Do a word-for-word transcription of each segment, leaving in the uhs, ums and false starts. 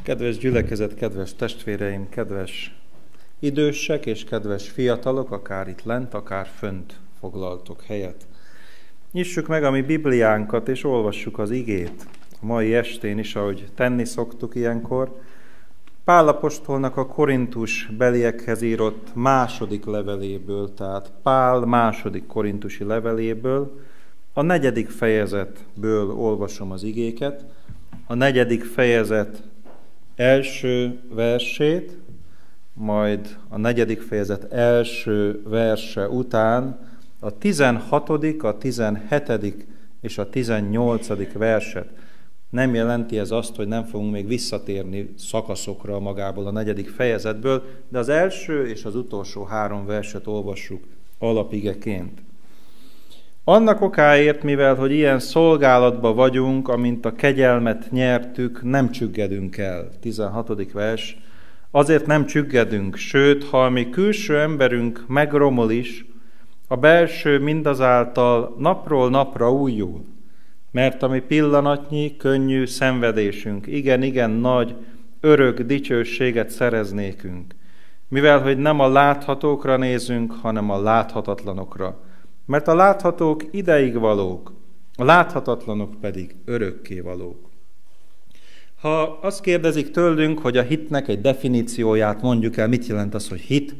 Kedves gyülekezet, kedves testvéreim, kedves idősek és kedves fiatalok, akár itt lent, akár fönt foglaltok helyet. Nyissuk meg a mi Bibliánkat, és olvassuk az igét. A mai estén is, ahogy tenni szoktuk ilyenkor, Pál apostolnak a Korintus beliekhez írott második leveléből, tehát Pál második korintusi leveléből, a negyedik fejezetből olvasom az igéket, a negyedik fejezet első versét, majd a negyedik fejezet első verse után a tizenhatodik, a tizenhetedik és a tizennyolcadik verset. Nem jelenti ez azt, hogy nem fogunk még visszatérni szakaszokra magából a negyedik fejezetből, de az első és az utolsó három verset olvassuk alapigeként. Annak okáért, mivel hogy ilyen szolgálatba vagyunk, amint a kegyelmet nyertük, nem csüggedünk el. tizenhatodik vers. Azért nem csüggedünk, sőt, ha a mi külső emberünk megromol is, a belső mindazáltal napról napra újul. Mert a mi pillanatnyi, könnyű szenvedésünk, igen, igen nagy, örök dicsőséget szereznékünk. Mivel hogy nem a láthatókra nézünk, hanem a láthatatlanokra. Mert a láthatók ideig valók, a láthatatlanok pedig örökké valók. Ha azt kérdezik tőlünk, hogy a hitnek egy definícióját mondjuk el, mit jelent az, hogy hit,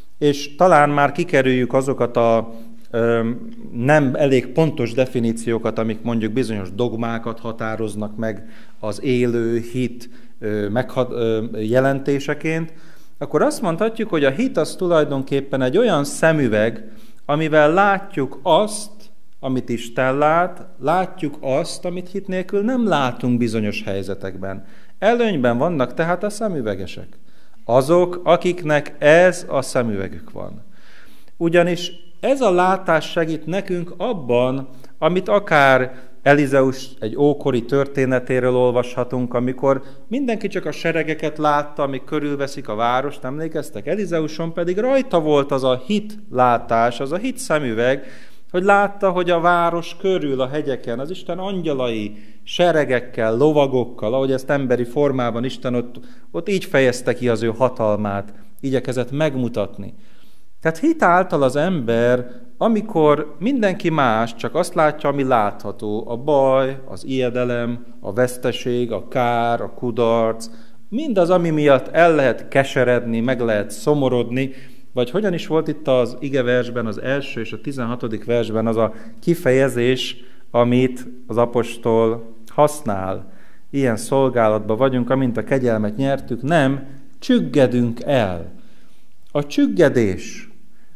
és talán már kikerüljük azokat a ö, nem elég pontos definíciókat, amik mondjuk bizonyos dogmákat határoznak meg az élő hit ö, meghat, ö, jelentéseként, akkor azt mondhatjuk, hogy a hit az tulajdonképpen egy olyan szemüveg, amivel látjuk azt, amit Isten lát, látjuk azt, amit hit nélkül nem látunk bizonyos helyzetekben. Előnyben vannak tehát a szemüvegesek. Azok, akiknek ez a szemüvegük van. Ugyanis ez a látás segít nekünk abban, amit akár Elizeus egy ókori történetéről olvashatunk, amikor mindenki csak a seregeket látta, amik körülveszik a várost, emlékeztek? Elizeuson pedig rajta volt az a hitlátás, az a hit szemüveg, hogy látta, hogy a város körül a hegyeken az Isten angyalai seregekkel, lovagokkal, ahogy ezt emberi formában Isten ott, ott így fejezte ki az ő hatalmát, igyekezett megmutatni. Tehát hit által az ember, amikor mindenki más csak azt látja, ami látható, a baj, az ijedelem, a veszteség, a kár, a kudarc, mindaz, ami miatt el lehet keseredni, meg lehet szomorodni, vagy hogyan is volt itt az igeversben, az első és a tizenhatodik versben az a kifejezés, amit az apostol használ. Ilyen szolgálatban vagyunk, amint a kegyelmet nyertük, nem csüggedünk el. A csüggedés,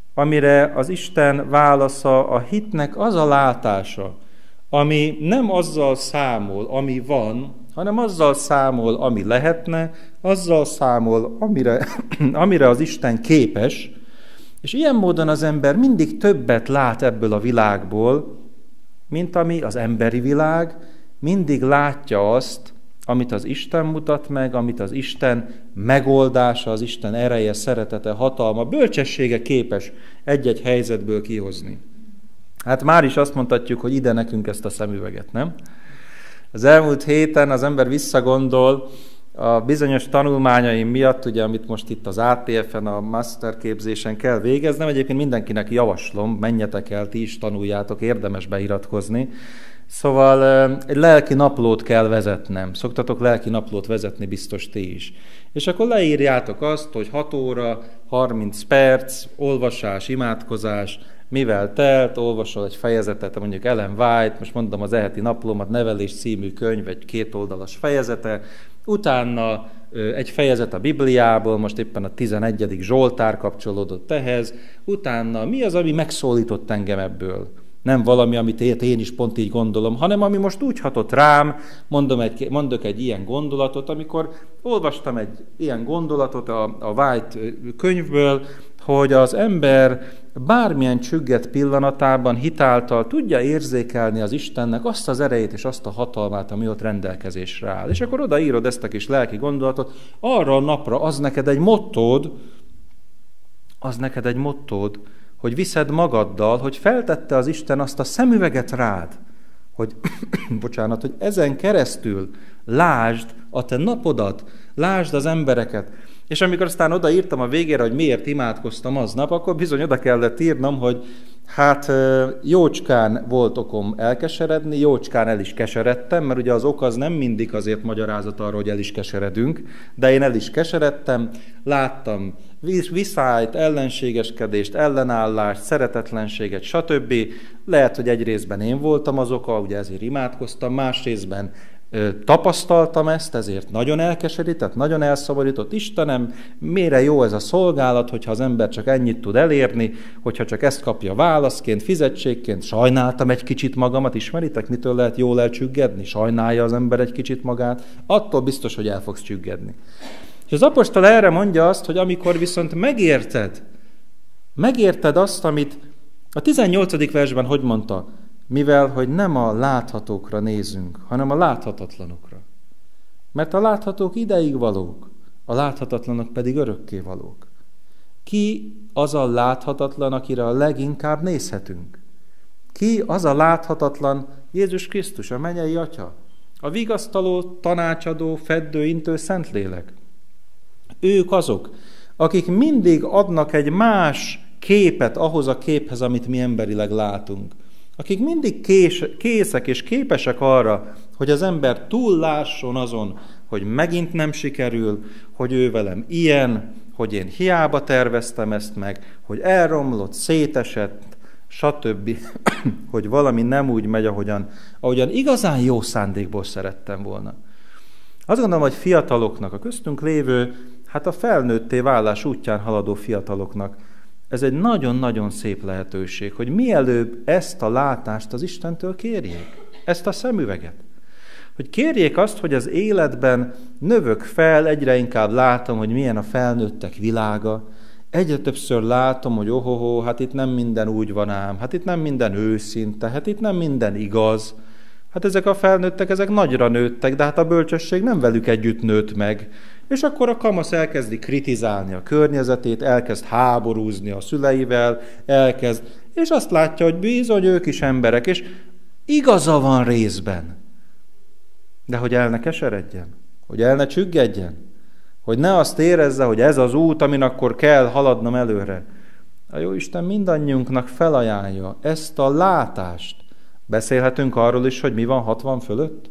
amire az Isten válasza a hitnek az a látása, ami nem azzal számol, ami van, hanem azzal számol, ami lehetne, azzal számol, amire, amire az Isten képes, és ilyen módon az ember mindig többet lát ebből a világból, mint ami az emberi világ, mindig látja azt, amit az Isten mutat meg, amit az Isten megoldása, az Isten ereje, szeretete, hatalma, bölcsessége képes egy-egy helyzetből kihozni. Hát már is azt mondhatjuk, hogy ide nekünk ezt a szemüveget, nem? Az elmúlt héten az ember visszagondol a bizonyos tanulmányaim miatt, ugye, amit most itt az á té ef-en, a master képzésen kell végeznem, egyébként mindenkinek javaslom, menjetek el, ti is tanuljátok, érdemes beiratkozni. Szóval egy lelki naplót kell vezetnem. Szoktatok lelki naplót vezetni, biztos ti is. És akkor leírjátok azt, hogy hat óra, harminc perc, olvasás, imádkozás, mivel telt, olvasol egy fejezetet, mondjuk Ellen White, most mondom az eheti naplómat, Nevelés című könyv, egy kétoldalas fejezete, utána egy fejezet a Bibliából, most éppen a tizenegyedik Zsoltár kapcsolódott ehhez, utána mi az, ami megszólított engem ebből? Nem valami, amit én is pont így gondolom, hanem ami most úgy hatott rám, mondom egy, mondok egy ilyen gondolatot, amikor olvastam egy ilyen gondolatot a, a White könyvből, hogy az ember bármilyen csügget pillanatában hitáltal tudja érzékelni az Istennek azt az erejét és azt a hatalmát, ami ott rendelkezésre áll. És akkor odaírod ezt a kis lelki gondolatot, arra a napra az neked egy mottód, az neked egy mottód, hogy viszed magaddal, hogy feltette az Isten azt a szemüveget rád, hogy, bocsánat, hogy ezen keresztül lásd a te napodat, lásd az embereket. És amikor aztán odaírtam a végére, hogy miért imádkoztam aznap, akkor bizony oda kellett írnom, hogy hát jócskán volt okom elkeseredni, jócskán el is keseredtem, mert ugye az ok az nem mindig azért magyarázat arra, hogy el is keseredünk, de én el is keseredtem, láttam viszályt, ellenségeskedést, ellenállást, szeretetlenséget, stb. Lehet, hogy egy részben én voltam az oka, ugye ezért imádkoztam, más részben tapasztaltam ezt, ezért nagyon elkeserített, nagyon elszabadított. Istenem, mire jó ez a szolgálat, hogyha az ember csak ennyit tud elérni, hogyha csak ezt kapja válaszként, fizetségként. Sajnáltam egy kicsit magamat, ismeritek, mitől lehet jól elcsüggedni? Sajnálja az ember egy kicsit magát, attól biztos, hogy el fogsz csüggedni. És az apostol erre mondja azt, hogy amikor viszont megérted, megérted azt, amit a tizennyolcadik versben hogy mondta, mivel, hogy nem a láthatókra nézünk, hanem a láthatatlanokra. Mert a láthatók ideig valók, a láthatatlanok pedig örökké valók. Ki az a láthatatlan, akire a leginkább nézhetünk? Ki az a láthatatlan? Jézus Krisztus, a mennyei Atya, a vigasztaló, tanácsadó, feddő, intő Szentlélek. Ők azok, akik mindig adnak egy más képet ahhoz a képhez, amit mi emberileg látunk. Akik mindig kés, készek és képesek arra, hogy az ember túl lásson azon, hogy megint nem sikerül, hogy ő velem ilyen, hogy én hiába terveztem ezt meg, hogy elromlott, szétesett, stb., hogy valami nem úgy megy, ahogyan, ahogyan igazán jó szándékból szerettem volna. Azt gondolom, hogy fiataloknak, a köztünk lévő, hát a felnőtté válás útján haladó fiataloknak ez egy nagyon-nagyon szép lehetőség, hogy mielőbb ezt a látást az Istentől kérjék, ezt a szemüveget. Hogy kérjék azt, hogy az életben növök fel, egyre inkább látom, hogy milyen a felnőttek világa, egyre többször látom, hogy ohoho, hát itt nem minden úgy van ám, hát itt nem minden őszinte, hát itt nem minden igaz. Hát ezek a felnőttek, ezek nagyra nőttek, de hát a bölcsesség nem velük együtt nőtt meg. És akkor a kamasz elkezdi kritizálni a környezetét, elkezd háborúzni a szüleivel, elkezd, és azt látja, hogy bizony ők is emberek, és igaza van részben. De hogy el ne keseredjen, hogy el ne csüggedjen, hogy ne azt érezze, hogy ez az út, amin akkor kell haladnom előre. A Jóisten mindannyiunknak felajánlja ezt a látást. Beszélhetünk arról is, hogy mi van hatvan fölött?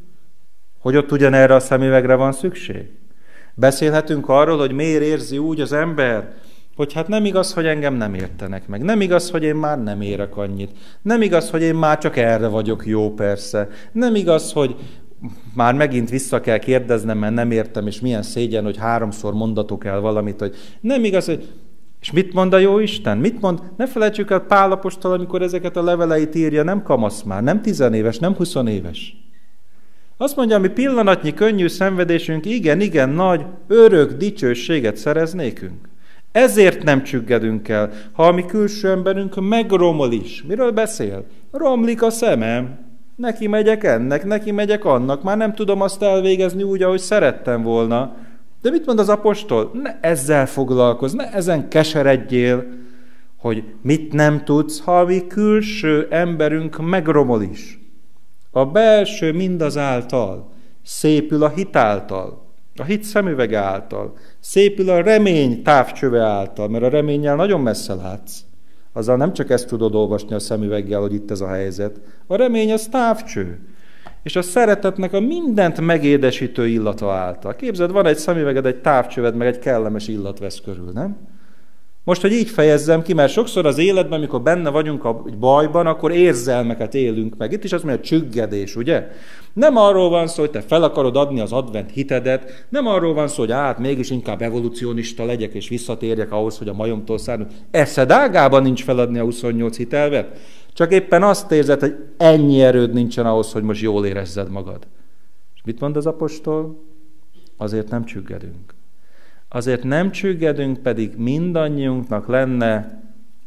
Hogy ott ugyanerre a szemüvegre van szükség? Beszélhetünk arról, hogy miért érzi úgy az ember, hogy hát nem igaz, hogy engem nem értenek meg. Nem igaz, hogy én már nem érek annyit. Nem igaz, hogy én már csak erre vagyok jó, persze. Nem igaz, hogy már megint vissza kell kérdeznem, mert nem értem, és milyen szégyen, hogy háromszor mondatok el valamit, hogy nem igaz, hogy... És mit mond a Jóisten? Mit mond? Ne felejtsük el, Pál apostol, amikor ezeket a leveleit írja, nem kamasz már, nem tizenéves, nem huszonéves. Azt mondja, ami pillanatnyi könnyű szenvedésünk, igen, igen, nagy, örök dicsőséget szerez nékünk. Ezért nem csüggedünk el, ha a mi külső emberünk megromol is. Miről beszél? Romlik a szemem. Neki megyek ennek, neki megyek annak, már nem tudom azt elvégezni úgy, ahogy szerettem volna. De mit mond az apostol? Ne ezzel foglalkozz, ne ezen keseredjél, hogy mit nem tudsz, ha a mi külső emberünk megromol is. A belső mindazáltal szépül a hit által, a hit szemüvege által, szépül a remény távcsöve által, mert a reménnyel nagyon messze látsz. Azzal nem csak ezt tudod olvasni a szemüveggel, hogy itt ez a helyzet. A remény az távcső. És a szeretetnek a mindent megédesítő illata által. Képzeld, van egy szemüveged, egy távcsöved, meg egy kellemes illat vesz körül, nem? Most, hogy így fejezzem ki, mert sokszor az életben, amikor benne vagyunk a bajban, akkor érzelmeket élünk meg. Itt is azt mondja, csüggedés, ugye? Nem arról van szó, hogy te fel akarod adni az advent hitedet, nem arról van szó, hogy át, mégis inkább evolúcionista legyek, és visszatérjek ahhoz, hogy a majomtól szárnyunk. Eszed ágában nincs feladni a huszonnyolc hitelvet. Csak éppen azt érzed, hogy ennyi erőd nincsen ahhoz, hogy most jól érezzed magad. És mit mond az apostol? Azért nem csüggedünk. Azért nem csüggedünk, pedig mindannyiunknak lenne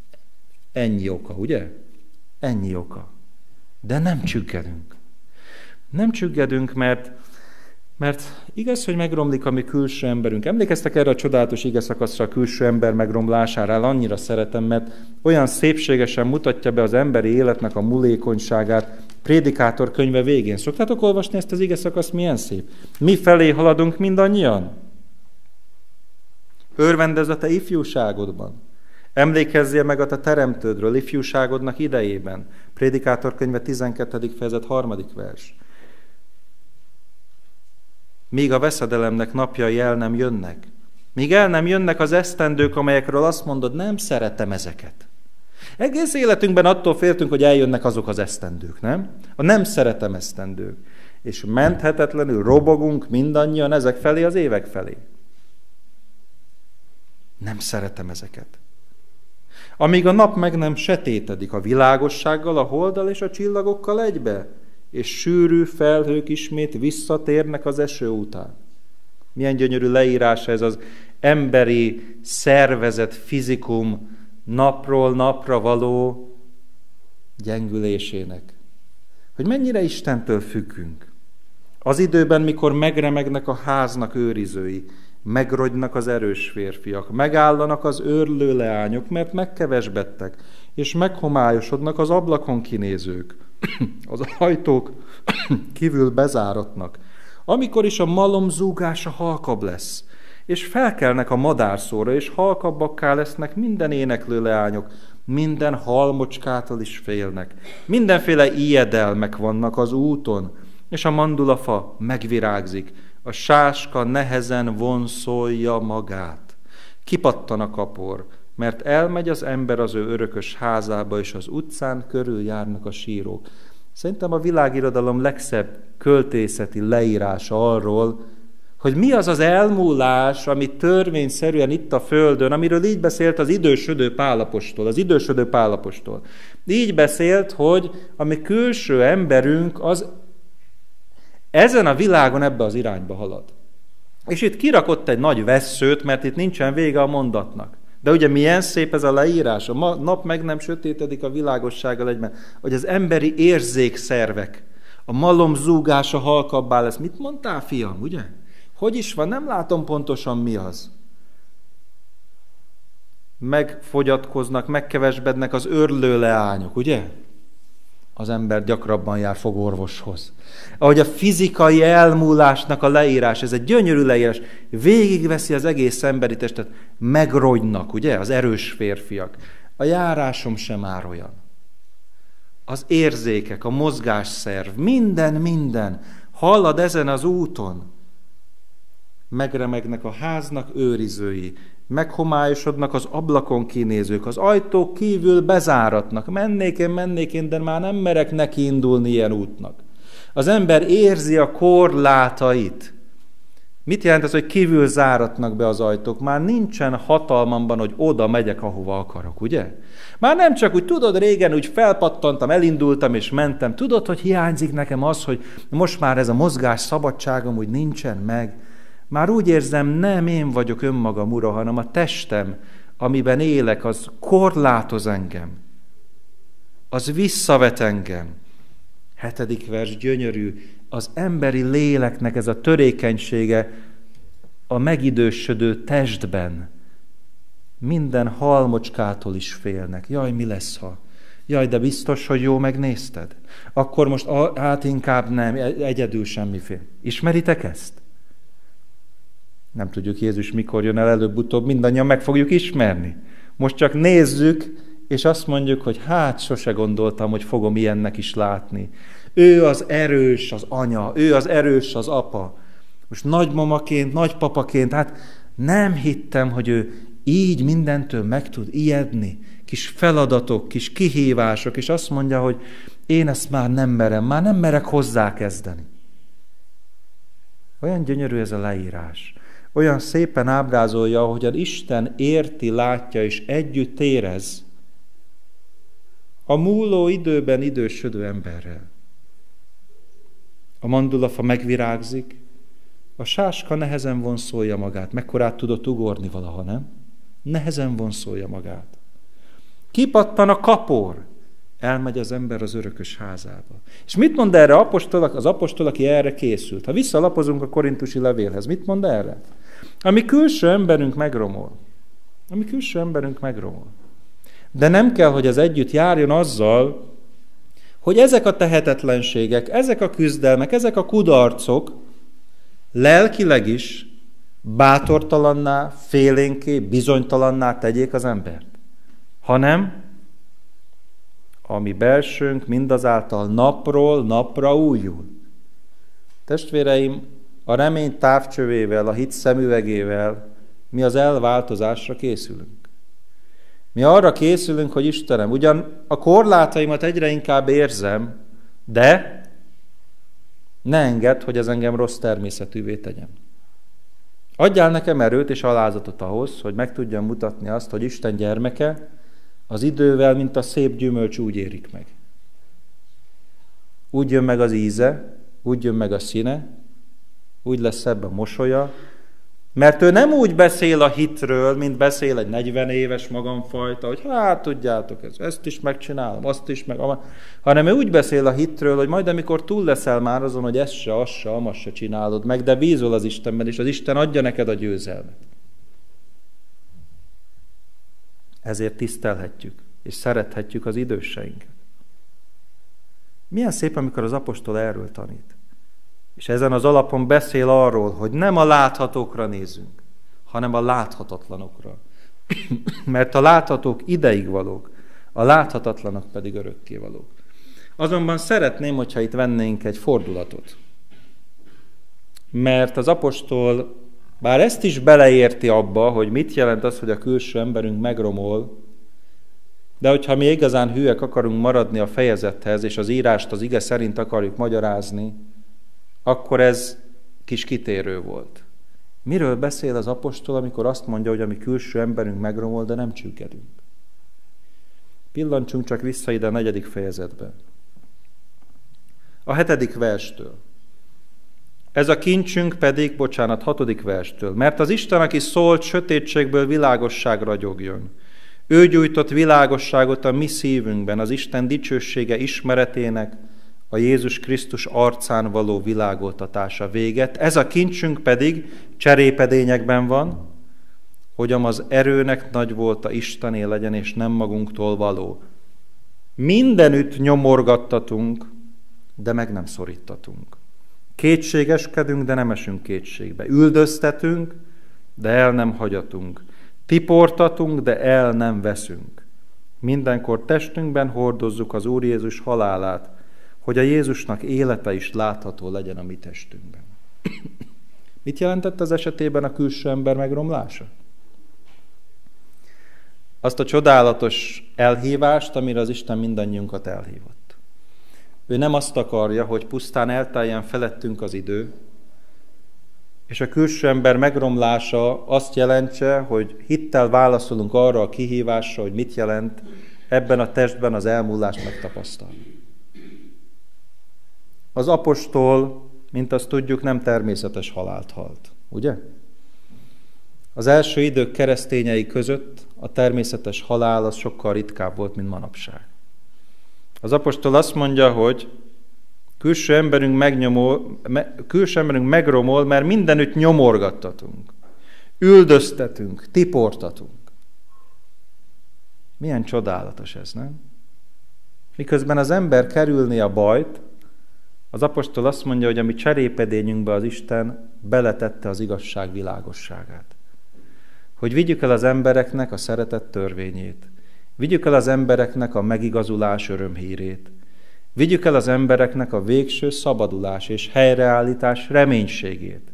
ennyi oka, ugye? Ennyi oka. De nem csüggedünk. Nem csüggedünk, mert, mert igaz, hogy megromlik a mi külső emberünk. Emlékeztek erre a csodálatos igeszakaszra, a külső ember megromlására? Annyira szeretem, mert olyan szépségesen mutatja be az emberi életnek a mulékonyságát. Prédikátor könyve végén. Szoktátok olvasni ezt az ige szakaszt? Milyen szép. Mi felé haladunk mindannyian? Örvendezz a te ifjúságodban. Emlékezzél meg a te teremtődről ifjúságodnak idejében. Prédikátor könyve tizenkettedik fejezet harmadik vers. Míg a veszedelemnek napjai el nem jönnek. Míg el nem jönnek az esztendők, amelyekről azt mondod, nem szeretem ezeket. Egész életünkben attól féltünk, hogy eljönnek azok az esztendők, nem? A nem szeretem esztendők. És menthetetlenül robogunk mindannyian ezek felé, az évek felé. Nem szeretem ezeket. Amíg a nap meg nem setétedik a világossággal, a holddal és a csillagokkal egybe, és sűrű felhők ismét visszatérnek az eső után. Milyen gyönyörű leírása ez az emberi szervezet, fizikum napról napra való gyengülésének. Hogy mennyire Istentől függünk. Az időben, mikor megremegnek a háznak őrizői, megrogynak az erős férfiak, megállanak az őrlő leányok, mert megkevesbettek, és meghomályosodnak az ablakon kinézők. Az ajtók kívül bezáratnak. Amikor is a malom zúgása halkabb lesz, és felkelnek a madárszóra, és halkabbakká lesznek minden éneklő leányok, minden halmocskától is félnek. Mindenféle ijedelmek vannak az úton, és a mandulafa megvirágzik, a sáska nehezen vonszolja magát. Kipattan a kapor, mert elmegy az ember az ő örökös házába, és az utcán körül járnak a sírók. Szerintem a világirodalom legszebb költészeti leírása arról, hogy mi az az elmúlás, ami törvényszerűen itt a Földön, amiről így beszélt az idősödő Pál apostol, az idősödő Pál apostol. Így beszélt, hogy a mi külső emberünk az ezen a világon ebbe az irányba halad. És itt kirakott egy nagy vesszőt, mert itt nincsen vége a mondatnak. De ugye milyen szép ez a leírás, a nap meg nem sötétedik a világossággal egyben, hogy az emberi érzékszervek, a malom zúgása halkabbá lesz. Mit mondtál, fiam, ugye? Hogy is van? Nem látom pontosan, mi az. Megfogyatkoznak, megkevesbednek az őrlő leányok, ugye? Az ember gyakrabban jár fogorvoshoz. Ahogy a fizikai elmúlásnak a leírás, ez egy gyönyörű leírás, végigveszi az egész emberi testet, megrogynak, ugye? Az erős férfiak. A járásom sem már olyan. Az érzékek, a mozgásszerv, minden, minden halad ezen az úton. Megremegnek a háznak őrizői, meghomályosodnak az ablakon kinézők, az ajtók kívül bezáratnak. Mennék én, mennék én, de már nem merek neki indulni ilyen útnak. Az ember érzi a korlátait. Mit jelent ez, hogy kívül záratnak be az ajtók? Már nincsen hatalmamban, hogy oda megyek, ahova akarok, ugye? Már nem csak úgy, tudod, régen úgy felpattantam, elindultam és mentem. Tudod, hogy hiányzik nekem az, hogy most már ez a mozgás szabadságom úgy nincsen meg. Már úgy érzem, nem én vagyok önmagam ura, hanem a testem, amiben élek, az korlátoz engem. Az visszavet engem. Hetedik vers, gyönyörű. Az emberi léleknek ez a törékenysége a megidősödő testben. Minden halmocskától is félnek. Jaj, mi lesz, ha? Jaj, de biztos, hogy jó megnézted? Akkor most hát inkább nem, egyedül semmiféle. Ismeritek ezt? Nem tudjuk, Jézus mikor jön el, előbb-utóbb mindannyian meg fogjuk ismerni. Most csak nézzük, és azt mondjuk, hogy hát sose gondoltam, hogy fogom ilyennek is látni. Ő az erős az anya, ő az erős az apa. Most nagymamaként, nagypapaként, hát nem hittem, hogy ő így mindentől meg tud ijedni. Kis feladatok, kis kihívások, és azt mondja, hogy én ezt már nem merem, már nem merek hozzá kezdeni. Olyan gyönyörű ez a leírás. Olyan szépen ábrázolja, ahogyan Isten érti, látja és együtt érez a múló időben idősödő emberrel. A mandulafa megvirágzik, a sáska nehezen vonszolja magát. Mekkorát tudott ugorni valaha, nem? Nehezen vonszolja magát. Kipattan a kapor, elmegy az ember az örökös házába. És mit mond erre apostol, az apostol, aki erre készült? Ha visszalapozunk a korintusi levélhez, mit mond erre? A mi külső emberünk megromol. A mi külső emberünk megromol. De nem kell, hogy az együtt járjon azzal, hogy ezek a tehetetlenségek, ezek a küzdelmek, ezek a kudarcok lelkileg is bátortalanná, félénké, bizonytalanná tegyék az embert, hanem a mi belsőnk mindazáltal napról napra újul. Testvéreim, a remény távcsövével, a hit szemüvegével mi az elváltozásra készülünk. Mi arra készülünk, hogy Istenem, ugyan a korlátaimat egyre inkább érzem, de ne engedd, hogy ez engem rossz természetűvé tegyen. Adjál nekem erőt és alázatot ahhoz, hogy meg tudjam mutatni azt, hogy Isten gyermeke az idővel, mint a szép gyümölcs úgy érik meg. Úgy jön meg az íze, úgy jön meg a színe, úgy lesz szebb a mosolya, mert ő nem úgy beszél a hitről, mint beszél egy negyven éves magamfajta, hogy hát tudjátok, ezt is megcsinálom, azt is meg, hanem ő úgy beszél a hitről, hogy majd amikor túl leszel már azon, hogy ezt se, azt se, amast se csinálod meg, de bízol az Istenben, és az Isten adja neked a győzelmet. Ezért tisztelhetjük, és szerethetjük az időseinket. Milyen szép, amikor az apostol erről tanít. És ezen az alapon beszél arról, hogy nem a láthatókra nézünk, hanem a láthatatlanokra. Mert a láthatók ideig valók, a láthatatlanok pedig örökké valók. Azonban szeretném, hogyha itt vennénk egy fordulatot. Mert az apostol, bár ezt is beleérti abba, hogy mit jelent az, hogy a külső emberünk megromol, de hogyha mi igazán hűek akarunk maradni a fejezethez, és az írást az ige szerint akarjuk magyarázni, akkor ez kis kitérő volt. Miről beszél az apostol, amikor azt mondja, hogy a mi külső emberünk megromol, de nem csüggedünk? Pillancsunk csak vissza ide a negyedik fejezetbe. A hetedik verstől. Ez a kincsünk pedig, bocsánat, hatodik verstől. Mert az Isten, aki szólt, sötétségből világosság ragyogjon. Ő gyújtott világosságot a mi szívünkben, az Isten dicsősége ismeretének, a Jézus Krisztus arcán való világoltatása véget. Ez a kincsünk pedig cserépedényekben van, hogy az erőnek nagy volta Istené legyen, és nem magunktól való. Mindenütt nyomorgattatunk, de meg nem szorítatunk. Kétségeskedünk, de nem esünk kétségbe. Üldöztetünk, de el nem hagyatunk. Tiportatunk, de el nem veszünk. Mindenkor testünkben hordozzuk az Úr Jézus halálát, hogy a Jézusnak élete is látható legyen a mi testünkben. Mit jelentett az esetében a külső ember megromlása? Azt a csodálatos elhívást, amire az Isten mindannyiunkat elhívott. Ő nem azt akarja, hogy pusztán elteljen felettünk az idő, és a külső ember megromlása azt jelentse, hogy hittel válaszolunk arra a kihívásra, hogy mit jelent ebben a testben az elmúlást megtapasztalni. Az apostol, mint azt tudjuk, nem természetes halált halt, ugye? Az első idők keresztényei között a természetes halál az sokkal ritkább volt, mint manapság. Az apostol azt mondja, hogy külső emberünk, megnyomol, me, külső emberünk megromol, mert mindenütt nyomorgattatunk, üldöztetünk, tiportatunk. Milyen csodálatos ez, nem? Miközben az ember kerülné a bajt, az apostol azt mondja, hogy a mi cserépedényünkbe az Isten beletette az igazság világosságát. Hogy vigyük el az embereknek a szeretet törvényét, vigyük el az embereknek a megigazulás örömhírét, vigyük el az embereknek a végső szabadulás és helyreállítás reménységét.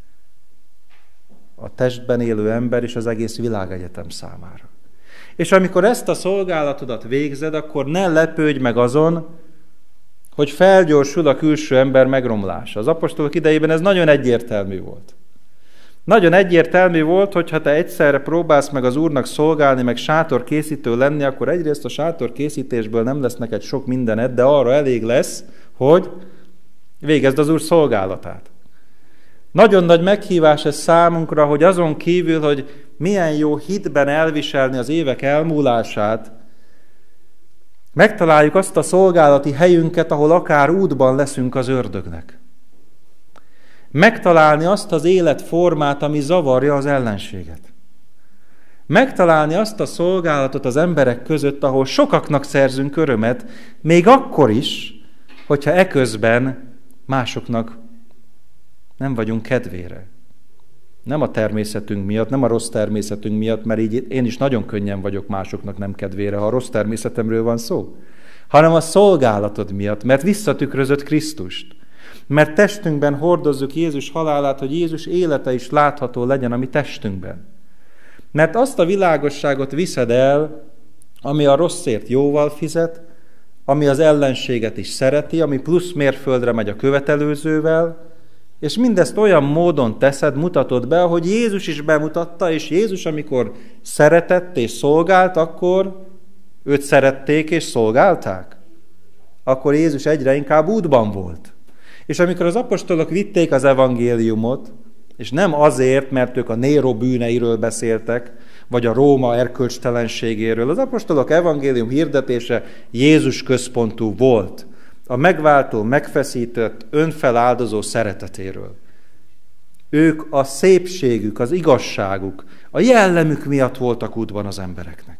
A testben élő ember és az egész világegyetem számára. És amikor ezt a szolgálatodat végzed, akkor ne lepődj meg azon, hogy felgyorsul a külső ember megromlása. Az apostolok idejében ez nagyon egyértelmű volt. Nagyon egyértelmű volt, hogy ha te egyszerre próbálsz meg az Úrnak szolgálni, meg sátorkészítő lenni, akkor egyrészt a sátorkészítésből nem lesz neked sok mindened, de arra elég lesz, hogy végezd az Úr szolgálatát. Nagyon nagy meghívás ez számunkra, hogy azon kívül, hogy milyen jó hitben elviselni az évek elmúlását, megtaláljuk azt a szolgálati helyünket, ahol akár útban leszünk az ördögnek. Megtalálni azt az életformát, ami zavarja az ellenséget. Megtalálni azt a szolgálatot az emberek között, ahol sokaknak szerzünk örömet, még akkor is, hogyha eközben másoknak nem vagyunk kedvére. Nem a természetünk miatt, nem a rossz természetünk miatt, mert így én is nagyon könnyen vagyok másoknak nem kedvére, ha a rossz természetemről van szó, hanem a szolgálatod miatt, mert visszatükrözött Krisztust. Mert testünkben hordozzuk Jézus halálát, hogy Jézus élete is látható legyen a mi testünkben. Mert azt a világosságot viszed el, ami a rosszért jóval fizet, ami az ellenséget is szereti, ami plusz mérföldre megy a követelőzővel, és mindezt olyan módon teszed, mutatod be, hogy Jézus is bemutatta, és Jézus, amikor szeretett és szolgált, akkor őt szerették és szolgálták. Akkor Jézus egyre inkább útban volt. És amikor az apostolok vitték az evangéliumot, és nem azért, mert ők a Néró bűneiről beszéltek, vagy a Róma erkölcstelenségéről, az apostolok evangélium hirdetése Jézus központú volt. A megváltó, megfeszített, önfeláldozó szeretetéről. Ők a szépségük, az igazságuk, a jellemük miatt voltak útban az embereknek.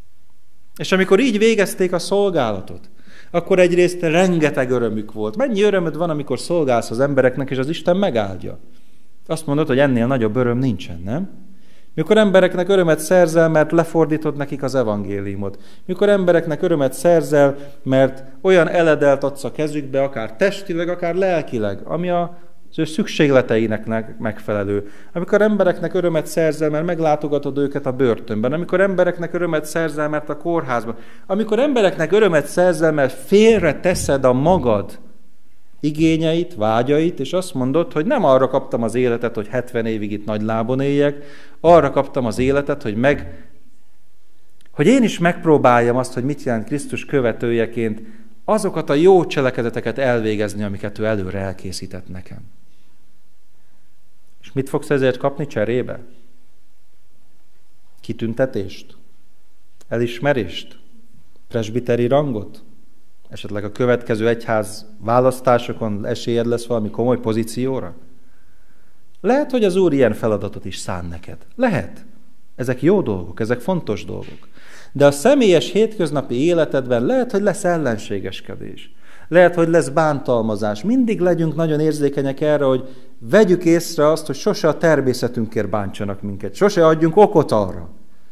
És amikor így végezték a szolgálatot, akkor egyrészt rengeteg örömük volt. Mennyi örömöd van, amikor szolgálsz az embereknek, és az Isten megáldja? Azt mondod, hogy ennél nagyobb öröm nincsen, nem? Mikor embereknek örömet szerzel, mert lefordítod nekik az evangéliumot. Mikor embereknek örömet szerzel, mert olyan eledelt adsz a kezükbe, akár testileg, akár lelkileg, ami az ő szükségleteinek megfelelő. Amikor embereknek örömet szerzel, mert meglátogatod őket a börtönben. Amikor embereknek örömet szerzel, mert a kórházban. Amikor embereknek örömet szerzel, mert félre teszed a magad igényeit, vágyait, és azt mondod, hogy nem arra kaptam az életet, hogy hetven évig itt nagy lábon éljek, arra kaptam az életet, hogy meg, hogy én is megpróbáljam azt, hogy mit jelent Krisztus követőjeként, azokat a jó cselekedeteket elvégezni, amiket ő előre elkészített nekem. És mit fogsz ezért kapni cserébe? Kitüntetést? Elismerést? Presbiteri rangot? Esetleg a következő egyház választásokon esélyed lesz valami komoly pozícióra? Lehet, hogy az Úr ilyen feladatot is szán neked. Lehet. Ezek jó dolgok, ezek fontos dolgok. De a személyes hétköznapi életedben lehet, hogy lesz ellenségeskedés. Lehet, hogy lesz bántalmazás. Mindig legyünk nagyon érzékenyek erre, hogy vegyük észre azt, hogy sose a természetünkért bántsanak minket. Sose adjunk okot arra.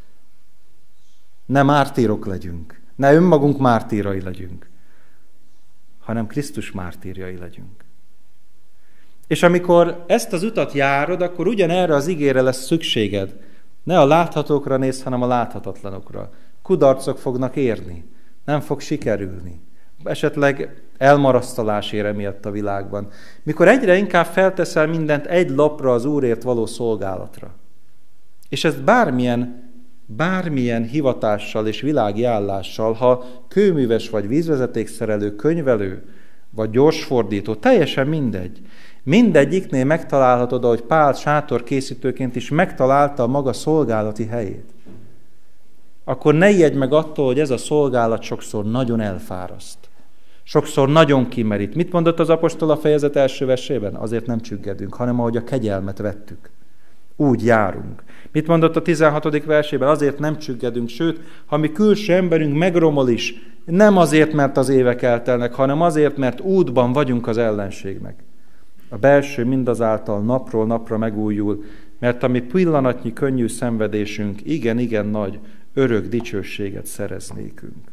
Ne mártírok legyünk. Ne önmagunk mártírai legyünk, hanem Krisztus mártírjai legyünk. És amikor ezt az utat járod, akkor ugyanerre az igére lesz szükséged. Ne a láthatókra nézz, hanem a láthatatlanokra. Kudarcok fognak érni, nem fog sikerülni. Esetleg elmarasztalás ér emiatt a világban. Mikor egyre inkább felteszel mindent egy lapra az Úrért való szolgálatra. És ezt bármilyen, bármilyen hivatással és világi állással, ha kőműves vagy vízvezetékszerelő, könyvelő vagy gyorsfordító, teljesen mindegy. Mindegyiknél megtalálhatod, ahogy Pál sátorkészítőként is megtalálta a maga szolgálati helyét. Akkor ne ijedj meg attól, hogy ez a szolgálat sokszor nagyon elfáraszt. Sokszor nagyon kimerít. Mit mondott az apostol a fejezet első versében? Azért nem csüggedünk, hanem ahogy a kegyelmet vettük. Úgy járunk. Mit mondott a tizenhatodik versében? Azért nem csüggedünk, sőt, ha mi külső emberünk megromol is, nem azért, mert az évek eltelnek, hanem azért, mert útban vagyunk az ellenségnek. A belső mindazáltal napról napra megújul, mert a mi pillanatnyi könnyű szenvedésünk igen-igen nagy, örök dicsőséget szerez nékünk.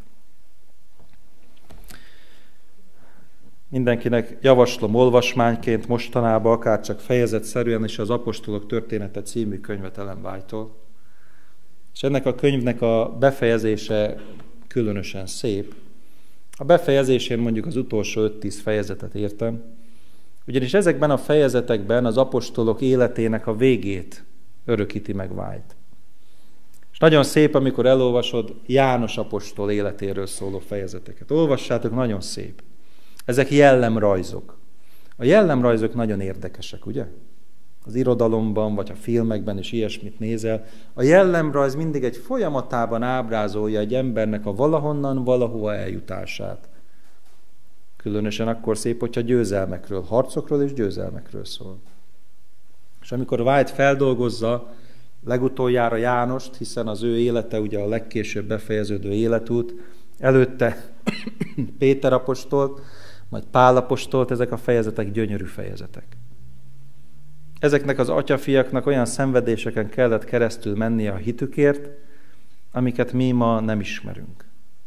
Mindenkinek javaslom olvasmányként mostanában, akár csak fejezetszerűen is az Apostolok története című könyvet Ellen White-tól. És ennek a könyvnek a befejezése különösen szép. A befejezésén mondjuk az utolsó öt-tíz fejezetet értem, ugyanis ezekben a fejezetekben az apostolok életének a végét örökíti meg White. És nagyon szép, amikor elolvasod János apostol életéről szóló fejezeteket. Olvassátok, nagyon szép. Ezek jellemrajzok. A jellemrajzok nagyon érdekesek, ugye? Az irodalomban, vagy a filmekben is ilyesmit nézel. A jellemrajz mindig egy folyamatában ábrázolja egy embernek a valahonnan valahova eljutását. Különösen akkor szép, hogyha győzelmekről, harcokról és győzelmekről szól. És amikor White feldolgozza legutoljára Jánost, hiszen az ő élete ugye a legkésőbb befejeződő életút, előtte Péter apostolt, majd Pál apostolt, ezek a fejezetek gyönyörű fejezetek. Ezeknek az atyafiaknak olyan szenvedéseken kellett keresztül mennie a hitükért, amiket mi ma nem ismerünk.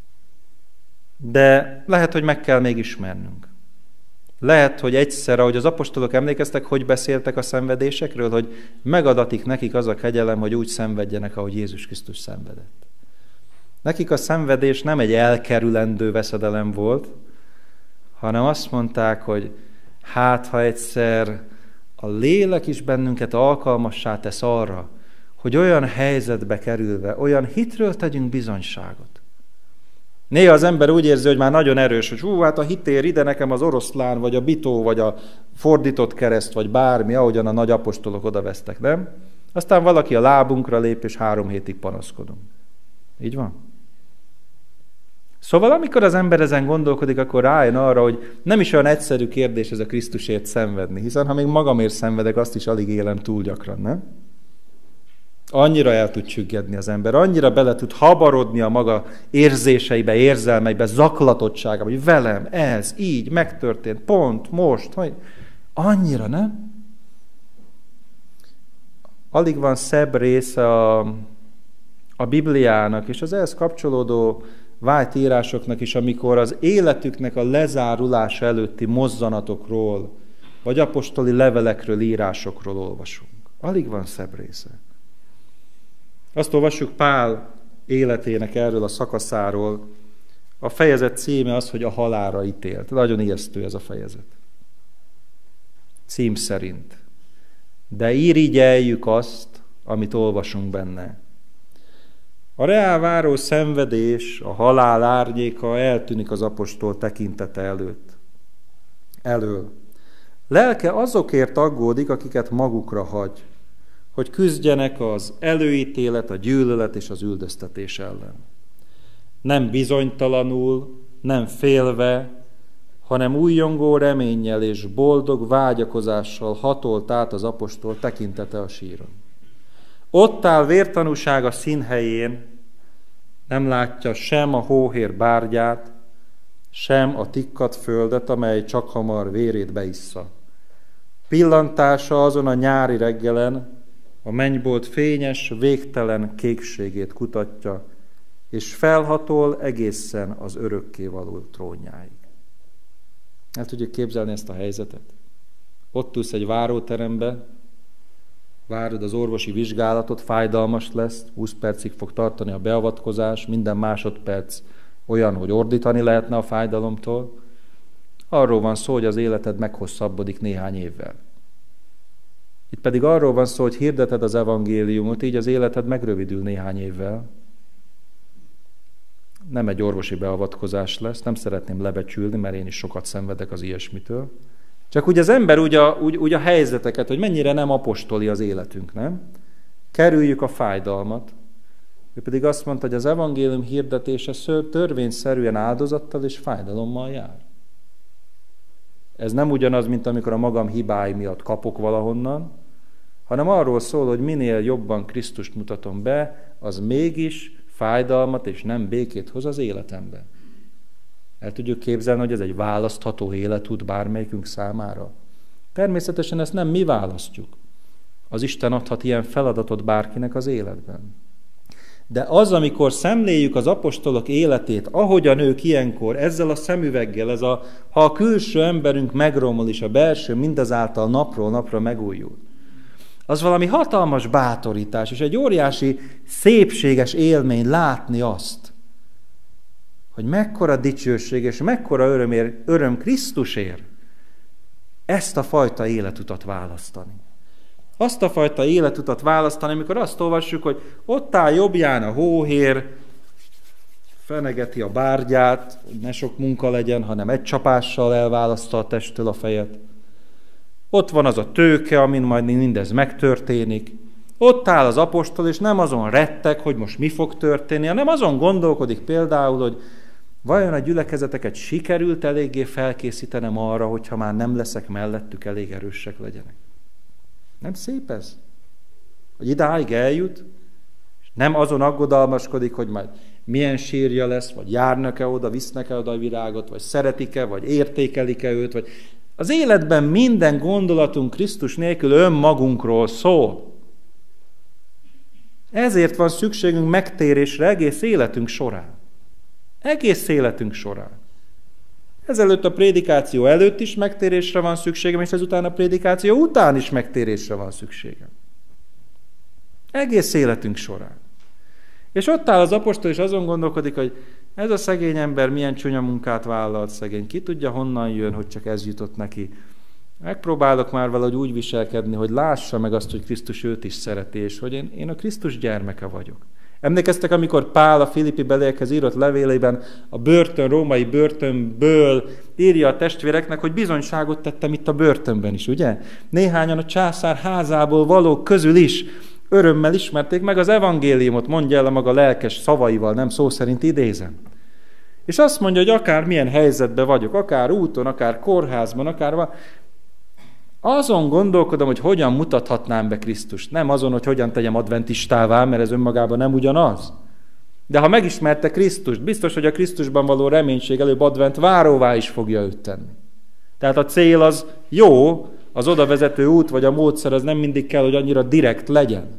De lehet, hogy meg kell még ismernünk. Lehet, hogy egyszer, ahogy az apostolok emlékeztek, hogy beszéltek a szenvedésekről, hogy megadatik nekik az a kegyelem, hogy úgy szenvedjenek, ahogy Jézus Krisztus szenvedett. Nekik a szenvedés nem egy elkerülendő veszedelem volt, hanem azt mondták, hogy hát, ha egyszer a lélek is bennünket alkalmassá tesz arra, hogy olyan helyzetbe kerülve, olyan hitről tegyünk bizonyságot. Néha az ember úgy érzi, hogy már nagyon erős, hogy hú, hát a hitér ide nekem az oroszlán, vagy a bitó, vagy a fordított kereszt, vagy bármi, ahogyan a nagy apostolok odavesztek, nem? Aztán valaki a lábunkra lép, és három hétig panaszkodunk. Így van? Szóval amikor az ember ezen gondolkodik, akkor rájön arra, hogy nem is olyan egyszerű kérdés ez a Krisztusért szenvedni, hiszen ha még magamért szenvedek, azt is alig élem túl gyakran, nem? Annyira el tud csüggedni az ember, annyira bele tud habarodni a maga érzéseibe, érzelmeibe, zaklatottságába, hogy velem ez, így, megtörtént, pont, most, hogy annyira, nem? Alig van szebb része a, a Bibliának és az ehhez kapcsolódó vájt írásoknak is, amikor az életüknek a lezárulása előtti mozzanatokról, vagy apostoli levelekről, írásokról olvasunk. Alig van szebb része. Azt olvassuk Pál életének erről a szakaszáról. A fejezet címe az, hogy a halálra ítélt. Nagyon ijesztő ez a fejezet. Cím szerint. De irigyeljük azt, amit olvasunk benne. A reál váró szenvedés, a halál árnyéka eltűnik az apostol tekintete előtt. Elől. Lelke azokért aggódik, akiket magukra hagy, hogy küzdjenek az előítélet, a gyűlölet és az üldöztetés ellen. Nem bizonytalanul, nem félve, hanem újjongó reménnyel és boldog vágyakozással hatolt át az apostol tekintete a síron. Ott áll vértanúság a színhelyén, nem látja sem a hóhér bárgyát, sem a tikkat földet, amely csak hamar vérét beissza. Pillantása azon a nyári reggelen a mennybolt fényes, végtelen kékségét kutatja, és felhatol egészen az örökkévaló trónjáig. El tudjuk képzelni ezt a helyzetet? Ott ülsz egy váróterembe, várod az orvosi vizsgálatot, fájdalmas lesz, húsz percig fog tartani a beavatkozás, minden másodperc olyan, hogy ordítani lehetne a fájdalomtól. Arról van szó, hogy az életed meghosszabbodik néhány évvel. Itt pedig arról van szó, hogy hirdeted az evangéliumot, így az életed megrövidül néhány évvel. Nem egy orvosi beavatkozás lesz, nem szeretném lebecsülni, mert én is sokat szenvedek az ilyesmitől. Csak úgy az ember úgy a, úgy, úgy a helyzeteket, hogy mennyire nem apostoli az életünk, nem? Kerüljük a fájdalmat. Ő pedig azt mondta, hogy az evangélium hirdetése törvényszerűen áldozattal és fájdalommal jár. Ez nem ugyanaz, mint amikor a magam hibái miatt kapok valahonnan, hanem arról szól, hogy minél jobban Krisztust mutatom be, az mégis fájdalmat és nem békét hoz az életembe. El tudjuk képzelni, hogy ez egy választható életút bármelyikünk számára? Természetesen ezt nem mi választjuk. Az Isten adhat ilyen feladatot bárkinek az életben. De az, amikor szemléljük az apostolok életét, ahogyan ők ilyenkor, ezzel a szemüveggel, ez a, ha a külső emberünk megromol és a belső mindazáltal napról napra megújul, az valami hatalmas bátorítás, és egy óriási szépséges élmény látni azt, hogy mekkora dicsőség és mekkora örömér, öröm Krisztusért ezt a fajta életutat választani. Azt a fajta életutat választani, amikor azt olvassuk, hogy ott áll jobbján a hóhér, fenegeti a bárgyát, hogy ne sok munka legyen, hanem egy csapással elválaszta a testtől a fejet. Ott van az a tőke, amin majd mindez megtörténik. Ott áll az apostol, és nem azon retteg, hogy most mi fog történni, hanem azon gondolkodik például, hogy vajon a gyülekezeteket sikerült eléggé felkészítenem arra, hogyha már nem leszek mellettük, elég erősek legyenek. Nem szép ez? Hogy idáig eljut, és Nem azon aggodalmaskodik, hogy majd milyen sírja lesz, vagy járnak-e oda, visznek-e oda a virágot, vagy szeretik-e, vagy értékelik-e őt. Vagy... Az életben minden gondolatunk Krisztus nélkül önmagunkról szól. Ezért van szükségünk megtérésre egész életünk során. Egész életünk során. Ezelőtt a prédikáció előtt is megtérésre van szükségem, és ezután a prédikáció után is megtérésre van szükségem. Egész életünk során. És ott áll az apostol, és azon gondolkodik, hogy ez a szegény ember milyen csúnya munkát vállalt szegény. Ki tudja, honnan jön, hogy csak ez jutott neki. Megpróbálok már valahogy úgy viselkedni, hogy lássa meg azt, hogy Krisztus őt is szereti, és hogy én, én a Krisztus gyermeke vagyok. Emlékeztek, amikor Pál a Filippi beliekhez írott levélében a börtön, római börtönből írja a testvéreknek, hogy bizonyságot tettem itt a börtönben is, ugye? Néhányan a császár házából valók közül is örömmel ismerték meg az evangéliumot, mondja el a maga lelkes szavaival, nem szó szerint idézem. És azt mondja, hogy akár milyen helyzetben vagyok, akár úton, akár kórházban, akár van, azon gondolkodom, hogy hogyan mutathatnám be Krisztust. Nem azon, hogy hogyan tegyem adventistává, mert ez önmagában nem ugyanaz. De ha megismerte Krisztust, biztos, hogy a Krisztusban való reménység előbb advent váróvá is fogja őt tenni. Tehát a cél az jó, az oda vezető út, vagy a módszer az nem mindig kell, hogy annyira direkt legyen.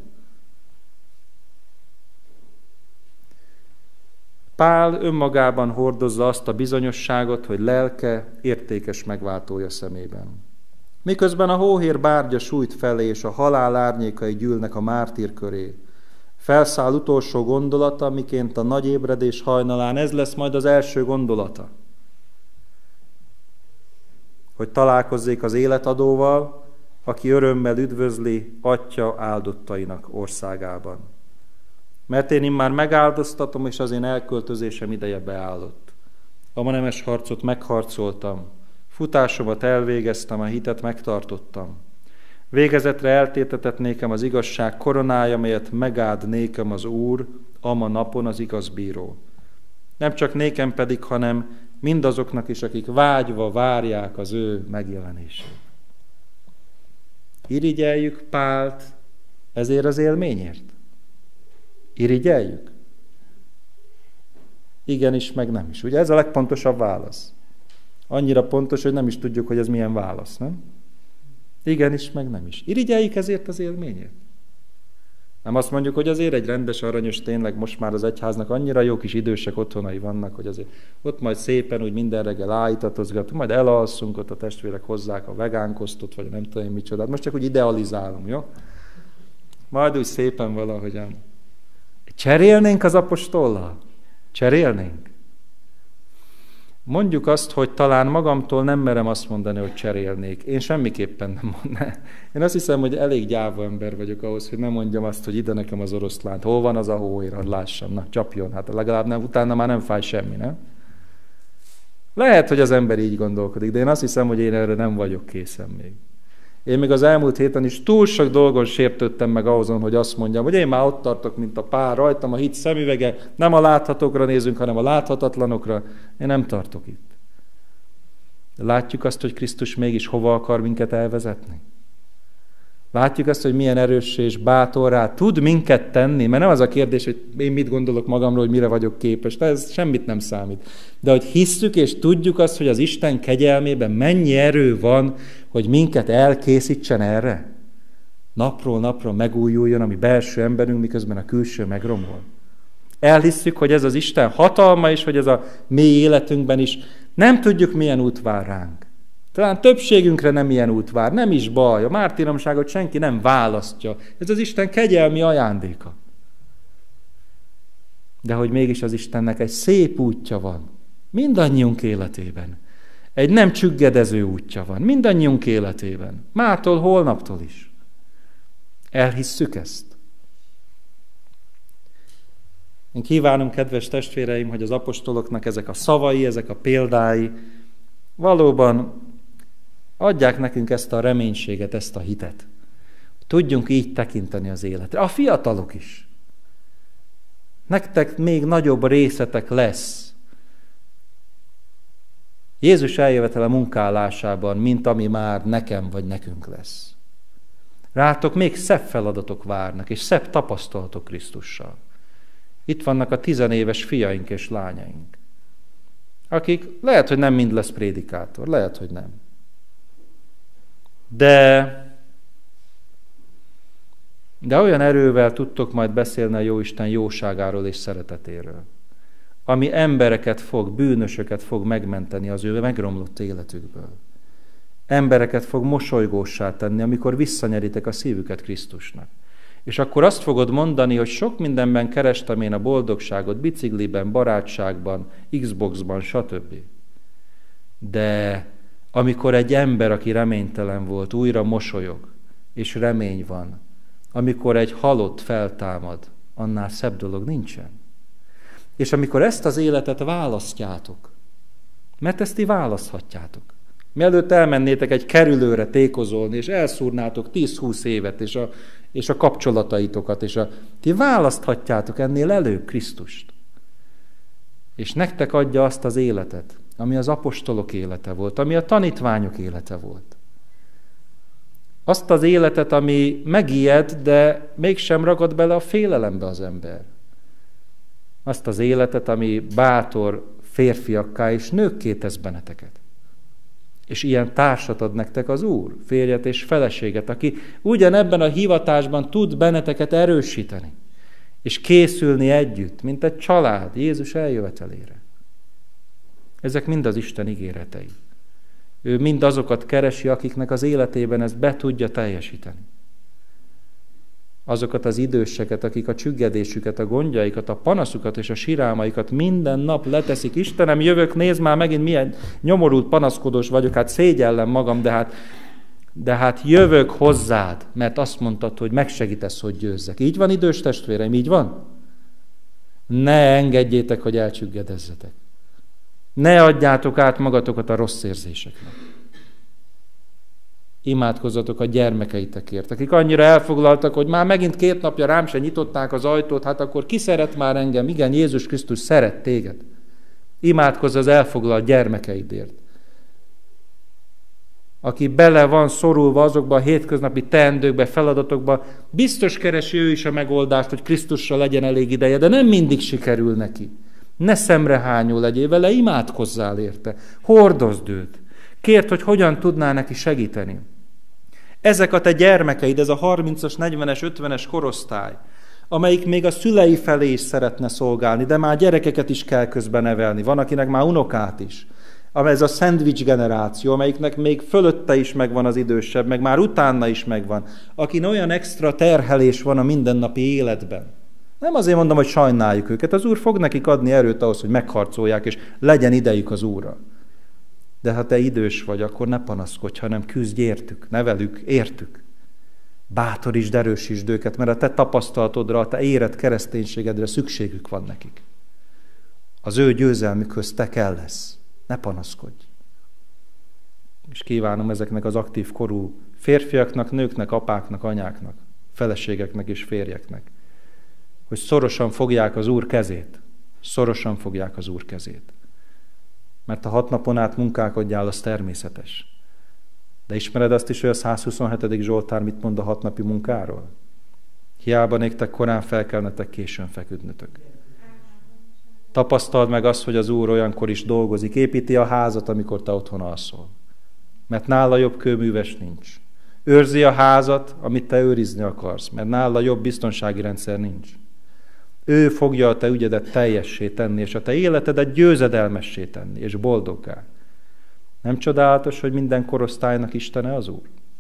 Pál önmagában hordozza azt a bizonyosságot, hogy lelke értékes megváltója szemében. Miközben a hóhér bárgya sújt felé, és a halál árnyékai gyűlnek a mártír köré, felszáll utolsó gondolata, miként a nagy ébredés hajnalán ez lesz majd az első gondolata. Hogy találkozzék az életadóval, aki örömmel üdvözli Atya áldottainak országában. Mert én immár megáldoztatom, és az én elköltözésem ideje beállott. A ma nemes harcot megharcoltam, futásomat elvégeztem, a hitet megtartottam. Végezetre eltétetett nékem az igazság koronája, melyet megáld nékem az Úr, ama napon az igaz bíró. Nem csak nékem pedig, hanem mindazoknak is, akik vágyva várják az ő megjelenését. Irigyeljük Pált ezért az élményért? Irigyeljük? Igenis, meg nem is. Ugye ez a legpontosabb válasz. Annyira pontos, hogy nem is tudjuk, hogy ez milyen válasz, nem? Igenis, meg nem is. Irigyeljük ezért az élményért? Nem azt mondjuk, hogy azért egy rendes, aranyos, tényleg most már az egyháznak annyira jó kis idősek otthonai vannak, hogy azért ott majd szépen úgy minden reggel ájítatozgatunk, majd elalszunk, ott a testvérek hozzák a vegánkosztot, vagy nem tudom én micsodát. Most csak úgy idealizálom, jó? Majd úgy szépen valahogyan. Cserélnénk az apostollal? Cserélnénk? Mondjuk azt, hogy talán magamtól nem merem azt mondani, hogy cserélnék. Én semmiképpen nem mondnám. Én azt hiszem, hogy elég gyáva ember vagyok ahhoz, hogy nem mondjam azt, hogy ide nekem az oroszlánt. Hol van az a hóér, hogy lássam. Na, csapjon. Hát legalább nem, utána már nem fáj semmi, nem? Lehet, hogy az ember így gondolkodik, de én azt hiszem, hogy én erre nem vagyok készen még. Én még az elmúlt héten is túl sok dolgon sértődtem meg ahhozon, hogy azt mondjam, hogy én már ott tartok, mint a Pál, rajtam a hit szemüvege, nem a láthatókra nézünk, hanem a láthatatlanokra. Én nem tartok itt. De látjuk azt, hogy Krisztus mégis hova akar minket elvezetni? Látjuk azt, hogy milyen erős és bátorrá tud minket tenni, mert nem az a kérdés, hogy én mit gondolok magamról, hogy mire vagyok képes, de ez semmit nem számít. De hogy hisszük és tudjuk azt, hogy az Isten kegyelmében mennyi erő van, hogy minket elkészítsen erre. Napról napra megújuljon a mi belső emberünk, miközben a külső megromol. Elhisszük, hogy ez az Isten hatalma, és hogy ez a mi életünkben is nem tudjuk, milyen út vár ránk. Talán többségünkre nem ilyen út vár, nem is baj, a mártíromságot senki nem választja. Ez az Isten kegyelmi ajándéka. De hogy mégis az Istennek egy szép útja van, mindannyiunk életében. Egy nem csüggedező útja van, mindannyiunk életében. Mától, holnaptól is. Elhisszük ezt? Én kívánom, kedves testvéreim, hogy az apostoloknak ezek a szavai, ezek a példái valóban adják nekünk ezt a reménységet, ezt a hitet. Tudjunk így tekinteni az életre. A fiatalok is. Nektek még nagyobb részetek lesz Jézus eljövetele munkálásában, mint ami már nekem vagy nekünk lesz. Rátok még szebb feladatok várnak, és szebb tapasztalatok Krisztussal. Itt vannak a tizenéves fiaink és lányaink, akik lehet, hogy nem mind lesz prédikátor, lehet, hogy nem. De, de olyan erővel tudtok majd beszélni a Jóisten jóságáról és szeretetéről, ami embereket fog, bűnösöket fog megmenteni az ő megromlott életükből. Embereket fog mosolygóssá tenni, amikor visszanyeritek a szívüket Krisztusnak. És akkor azt fogod mondani, hogy sok mindenben kerestem én a boldogságot, bicikliben, barátságban, Xboxban, stb. De amikor egy ember, aki reménytelen volt, újra mosolyog, és remény van, amikor egy halott feltámad, annál szebb dolog nincsen. És amikor ezt az életet választjátok, mert ezt ti választhatjátok, mielőtt elmennétek egy kerülőre tékozolni, és elszúrnátok tíz-húsz évet, és a, és a kapcsolataitokat, és a, ti választhatjátok ennél előbb Krisztust. És nektek adja azt az életet, ami az apostolok élete volt, ami a tanítványok élete volt. Azt az életet, ami megijed, de mégsem ragad bele a félelembe az ember. Azt az életet, ami bátor férfiakká és nőkké tesz benneteket. És ilyen társat ad nektek az Úr, férjet és feleséget, aki ugyanebben a hivatásban tud benneteket erősíteni, és készülni együtt, mint egy család Jézus eljövetelére. Ezek mind az Isten ígéretei. Ő mind azokat keresi, akiknek az életében ezt be tudja teljesíteni. Azokat az időseket, akik a csüggedésüket, a gondjaikat, a panaszukat és a sirálmaikat minden nap leteszik. Istenem, jövök, nézd már megint milyen nyomorult panaszkodós vagyok, hát szégyellem magam, de hát, de hát jövök hozzád, mert azt mondtad, hogy megsegítesz, hogy győzzek. Így van, idős testvéreim, így van? Ne engedjétek, hogy elcsüggedezzetek. Ne adjátok át magatokat a rossz érzéseknek. Imádkozzatok a gyermekeitekért, akik annyira elfoglaltak, hogy már megint két napja rám se nyitották az ajtót, hát akkor ki szeret már engem? Igen, Jézus Krisztus szeret téged. Imádkozz az elfoglalt gyermekeidért. Aki bele van szorulva azokba a hétköznapi teendőkbe, feladatokba, biztos keresi ő is a megoldást, hogy Krisztussal legyen elég ideje, de nem mindig sikerül neki. Ne szemrehányó legyél vele, imádkozzál érte, hordozd őt. Kérd, hogy hogyan tudnál neki segíteni. Ezek a te gyermekeid, ez a harmincas, negyvenes, ötvenes korosztály, amelyik még a szülei felé is szeretne szolgálni, de már gyerekeket is kell közben nevelni, van akinek már unokát is. Ez a szendvics generáció, amelyiknek még fölötte is megvan az idősebb, meg már utána is megvan, akin olyan extra terhelés van a mindennapi életben. Nem azért mondom, hogy sajnáljuk őket, az Úr fog nekik adni erőt ahhoz, hogy megharcolják, és legyen idejük az Úrra. De ha te idős vagy, akkor ne panaszkodj, hanem küzdj értük, nevelük, értük. Bátorítsd, erősítsd őket, mert a te tapasztalatodra, a te érett kereszténységedre szükségük van nekik. Az ő győzelmükhöz te kell lesz. Ne panaszkodj. És kívánom ezeknek az aktív korú férfiaknak, nőknek, apáknak, anyáknak, feleségeknek és férjeknek, hogy szorosan fogják az Úr kezét. Szorosan fogják az Úr kezét. Mert a hat napon át munkálkodjál, az természetes. De ismered azt is, hogy a százhuszonhetedik Zsoltár mit mond a hatnapi munkáról? Hiába néktek korán felkelnetek, későn feküdnötök. Tapasztald meg azt, hogy az Úr olyankor is dolgozik, építi a házat, amikor te otthon alszol. Mert nála jobb kőműves nincs. Őrzi a házat, amit te őrizni akarsz, mert nála jobb biztonsági rendszer nincs. Ő fogja a te ügyedet teljessé tenni, és a te életedet győzedelmessé tenni, és boldoggá. Nem csodálatos, hogy minden korosztálynak Istene az Úr?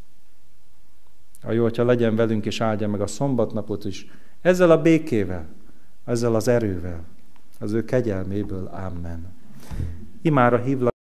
A jó, hogyha legyen velünk, és áldja meg a szombatnapot is, ezzel a békével, ezzel az erővel, az ő kegyelméből. Amen. Imára hívlak.